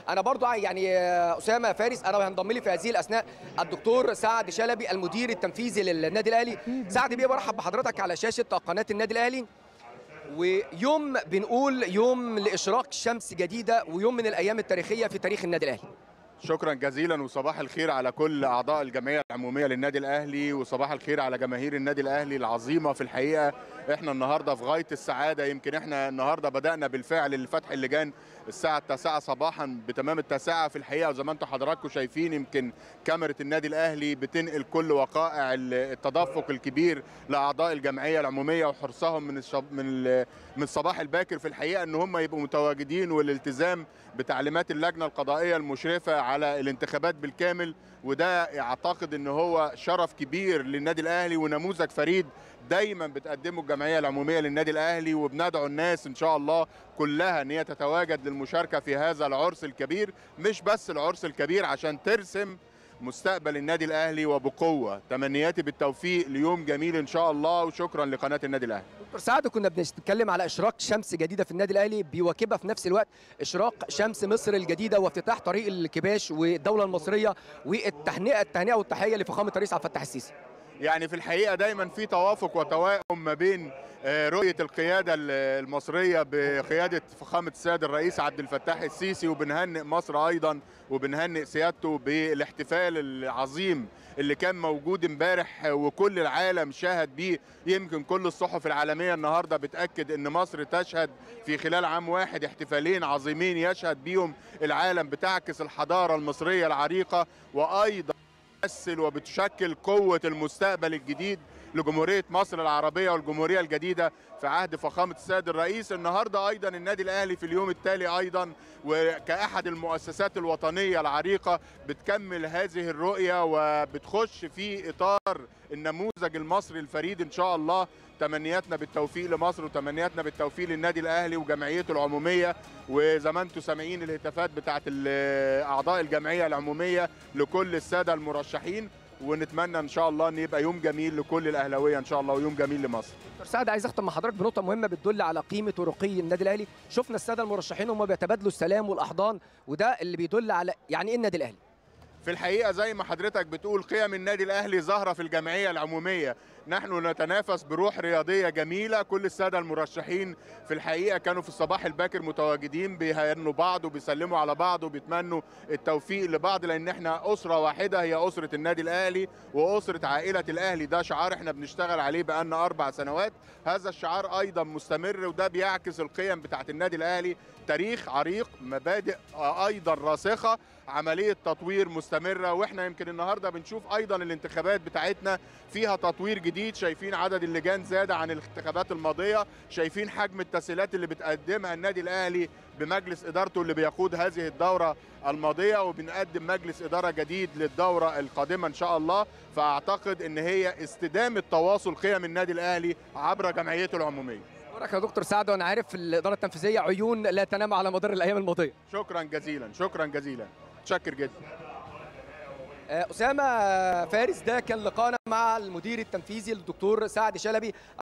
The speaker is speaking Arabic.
انا برضو يعني اسامه فارس، انا هنضم لي في هذه الاثناء الدكتور سعد شلبي المدير التنفيذي للنادي الاهلي. سعد بيه، برحب بحضرتك على شاشه قناه النادي الاهلي. ويوم بنقول يوم لاشراق شمس جديده، ويوم من الايام التاريخيه في تاريخ النادي الاهلي. شكرا جزيلا، وصباح الخير على كل اعضاء الجمعيه العموميه للنادي الاهلي، وصباح الخير على جماهير النادي الاهلي العظيمه. في الحقيقه احنا النهارده في غايه السعاده. يمكن احنا النهارده بدانا بالفعل فتح اللجان الساعه 9 صباحا بتمام التاسعه. في الحقيقه وزي ما انتم حضراتكم شايفين، يمكن كاميرا النادي الاهلي بتنقل كل وقائع التدفق الكبير لاعضاء الجمعيه العموميه وحرصهم من الصباح الباكر في الحقيقه ان هم يبقوا متواجدين، والالتزام بتعليمات اللجنه القضائيه المشرفه على الانتخابات بالكامل. وده اعتقد ان هو شرف كبير للنادي الاهلي ونموذج فريد دايما بتقدمه الجمعيه العموميه للنادي الاهلي. وبندعو الناس ان شاء الله كلها ان هي تتواجد للمشاركه في هذا العرس الكبير، مش بس العرس الكبير، عشان ترسم مستقبل النادي الاهلي وبقوه. تمنياتي بالتوفيق ليوم جميل ان شاء الله، وشكرا لقناه النادي الاهلي. دكتور سعد، كنا بنتكلم على اشراق شمس جديده في النادي الاهلي، بيواكبها في نفس الوقت اشراق شمس مصر الجديده وافتتاح طريق الكباش والدوله المصريه، التهنئه والتحيه لفخامه الرئيس عبد الفتاح السيسي. يعني في الحقيقه دايما في توافق وتوائم ما بين رؤيه القياده المصريه بقياده فخامه السيد الرئيس عبد الفتاح السيسي، وبنهنئ مصر ايضا وبنهنئ سيادته بالاحتفال العظيم اللي كان موجود امبارح وكل العالم شاهد بيه. يمكن كل الصحف العالميه النهارده بتاكد ان مصر تشهد في خلال عام واحد احتفالين عظيمين يشهد بيهم العالم، بتعكس الحضاره المصريه العريقه، وايضا بتمثل وبتشكل قوة المستقبل الجديد لجمهورية مصر العربية والجمهورية الجديدة في عهد فخامة السيد الرئيس. النهاردة أيضا النادي الأهلي في اليوم التالي أيضا وكأحد المؤسسات الوطنية العريقة بتكمل هذه الرؤية وبتخش في إطار النموذج المصري الفريد إن شاء الله. تمنياتنا بالتوفيق لمصر وتمنياتنا بالتوفيق للنادي الأهلي وجمعيته العمومية. وزي ما انتم سامعين الهتافات بتاعت أعضاء الجمعية العمومية لكل السادة المرشحين، ونتمنى ان شاء الله ان يبقى يوم جميل لكل الاهلاويه ان شاء الله ويوم جميل لمصر. دكتور سعد، عايز اختم مع حضرتك بنقطه مهمه بتدل على قيمه ورقي النادي الاهلي. شفنا الساده المرشحين هم بيتبادلوا السلام والاحضان، وده اللي بيدل على يعني ايه النادي الاهلي. في الحقيقه زي ما حضرتك بتقول قيم النادي الاهلي ظاهره في الجمعيه العموميه. نحن نتنافس بروح رياضيه جميله. كل الساده المرشحين في الحقيقه كانوا في الصباح الباكر متواجدين بيهنوا بعض وبيسلموا على بعض وبيتمنوا التوفيق لبعض، لان احنا اسره واحده هي اسره النادي الاهلي واسره عائله الاهلي. ده شعار احنا بنشتغل عليه بقالنا 4 سنوات. هذا الشعار ايضا مستمر وده بيعكس القيم بتاعت النادي الاهلي. تاريخ عريق، مبادئ ايضا راسخه، عمليه تطوير مستمره. واحنا يمكن النهارده بنشوف ايضا الانتخابات بتاعتنا فيها تطوير جديد. شايفين عدد اللجان زاد عن الانتخابات الماضيه، شايفين حجم التسهيلات اللي بتقدمها النادي الاهلي بمجلس ادارته اللي بيقود هذه الدوره الماضيه، وبنقدم مجلس اداره جديد للدوره القادمه ان شاء الله. فاعتقد ان هي استدامه تواصل قيم النادي الاهلي عبر جمعيته العموميه. شكرا يا دكتور سعد، وانا عارف الاداره التنفيذيه عيون لا تنام على مدار الايام الماضيه. شكرا جزيلا، شكرا جزيلا، متشكر جدا. اسامه فارس، ده كان لقاءنا مع المدير التنفيذي الدكتور سعد شلبي.